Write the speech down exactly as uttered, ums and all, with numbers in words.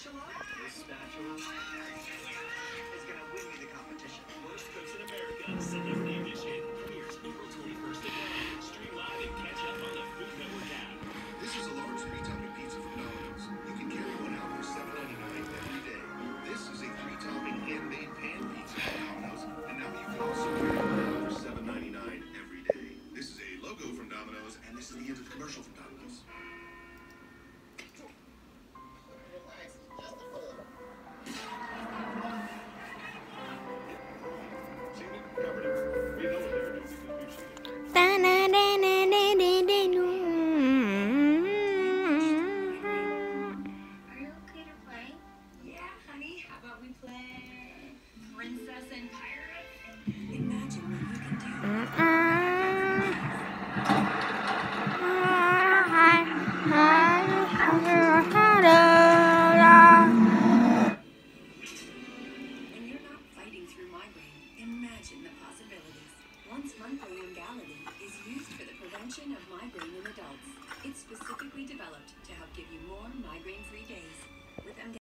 spatula? This spatula is gonna win me the competition. Worst Cooks in America. Celebrity Edition. Premieres April twenty-first at nine. Stream live and catch up on the Food Network app. This is a large three-topping pizza from Domino's. You can carry one out for seven ninety-nine every day. This is a three-topping handmade pan pizza from Domino's, and now you can also carry one out for seven ninety-nine every day. This is a logo from Domino's, and this is the end of the commercial from Domino's. Imagine the possibilities. Once monthly Emgality is used for the prevention of migraine in